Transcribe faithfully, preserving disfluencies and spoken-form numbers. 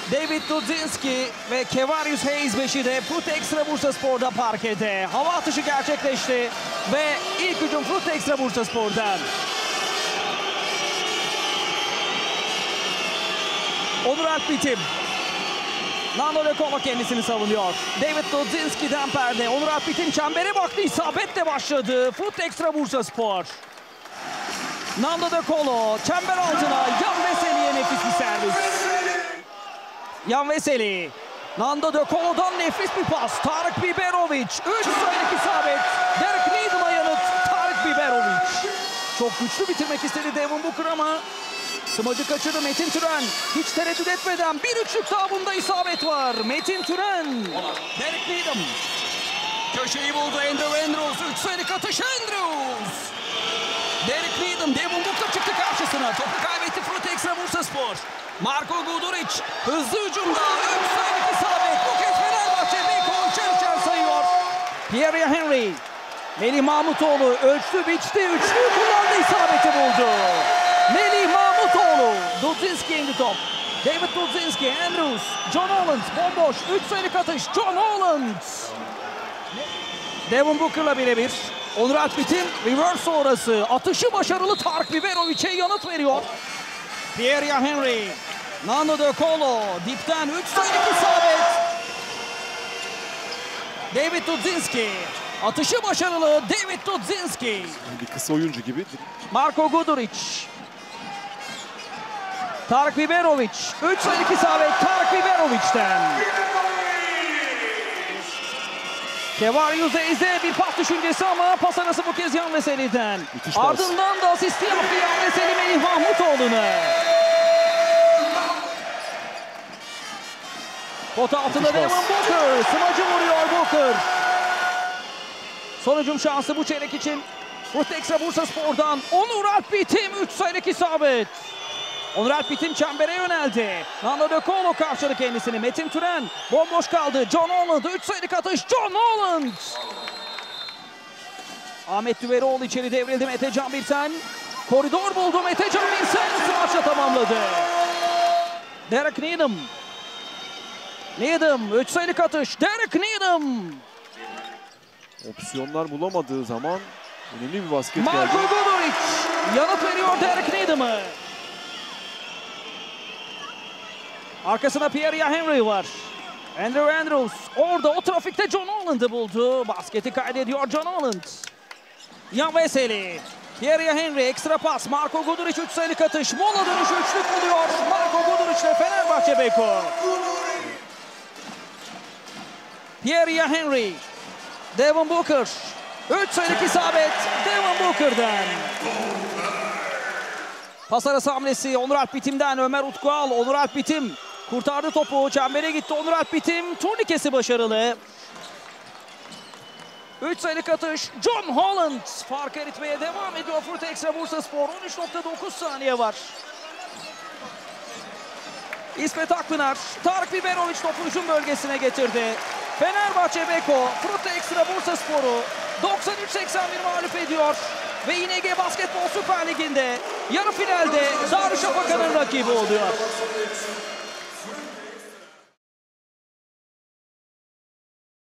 David Dudzinski ve Kevarius Hayes beşi de Fruit Extra Bursaspor'da parkede. Hava atışı gerçekleşti ve ilk hücum Fruit Extra Bursaspor'dan. Onur Alp Bitim. Nando De Colo kendisini savunuyor. David Dudzinski'den perde. Onur Alp Bitim çembere baktı. İsabetle başladı. Fruit Extra Bursaspor. Nando De Colo çember altına. Yan Veseli'ye nefis bir servis. Yan Veseli. Nando De Colo'dan nefis bir pas. Tarık Biberovic. üç sayılık isabet. Derek Needham'a yanıt. Tarık Biberovic. Çok güçlü bitirmek istedi Devin Booker ama smacı kaçırdı Metin Türen. Hiç tereddüt etmeden bir üçlük daha bunda isabet var. Metin Türen. Derek Needham. Köşeyi buldu Andrew Andrews. üç sayılık atış Andrews. Derek Needham. Devin Booker çıktı karşısına. Topu kaybetti Fruit Extra Bursaspor. Marko Guduric hızlı hücumda üç sayılık isabet. Bu kez Fenerbahçe Beko üçer üçer sayıyor. Pierre Henry. Melih Mahmutoğlu ölçtü biçti. Üçlüyü kullandı, isabeti buldu. Melih Mahmutoğlu. Dudzinski indi top. David Dudzinski, Andrews, John Holland bomboş. üç sayılık atış John Holland. Devin Booker'la birebir. Onur Alp Bitim reverse sonrası. Atışı başarılı Tarık Biberovic'e yanıt veriyor. Pierre Henry. Nando De Colo dipten üç sayılık isabet. David Dudzinski. Atışı başarılı David Dudzinski. Bir kısa oyuncu gibi. Marko Guduric. Tarık Biberovic. üç sayılık isabet Tarık Biberovic'ten. Kevarius Hayes'e bir pas düşüncesi ama pas arası bu kez Yan Veseli'den. Ardından da asisti yaptı Yan Veseli Melih Mahmutoğlu'na. Pot altında Devin Booker. Smacı vuruyor Booker. Son hücum şansı bu çeyrek için. Fruit Extra Bursaspor'dan Onur Alp Bitim üç sayılık isabet. Onur Alp Bitim çembere yöneldi. Nando De Colo karşıladı kendisini. Metin Türen bomboş kaldı. John Holland üç sayılık atış. John Holland. Ahmet Düveroğlu içeri devrildi. Mete Can Birsen. Koridor buldu. Mete Can Birsen smaçla tamamladı. Derek Needham. Needham üç sayılık atış. Derek Needham. Opsiyonlar bulamadığı zaman önemli bir basket Marko geldi. Marko Guduric yanıt veriyor Derek Needham'a. Arkasında Pierre Henry var. Andrew Andrews orada o trafikte John Holland'ı buldu. Basketi kaydediyor John Holland. Yan Veseli. Pierre Henry ekstra pas. Marko Guduric üç sayılık atış. Mola dönüşü üçlük buluyor. Marko Guduric ile Fenerbahçe Beko. Pierre Henry. Devin Booker. üç sayılık isabet Devin Booker'dan. Pas arası hamlesi Onur Alp Bitim'den Ömer Utkual. Onur Alp Bitim kurtardı topu. Çembere gitti Onur Alp Bitim. Turnikesi başarılı. üç sayılık atış. John Holland fark eritmeye devam ediyor. Fruit Extra Bursaspor. on üç nokta dokuz saniye var. İsmet Akpınar. Tarık Biberovic topu hücum bölgesine getirdi. Fenerbahçe Beko Fruit Extra Bursaspor'u doksan üç seksen bir mağlup ediyor. Ve İ N G Basketbol Süper Ligi'nde yarı finalde Darüşşafaka'nın rakibi oluyor.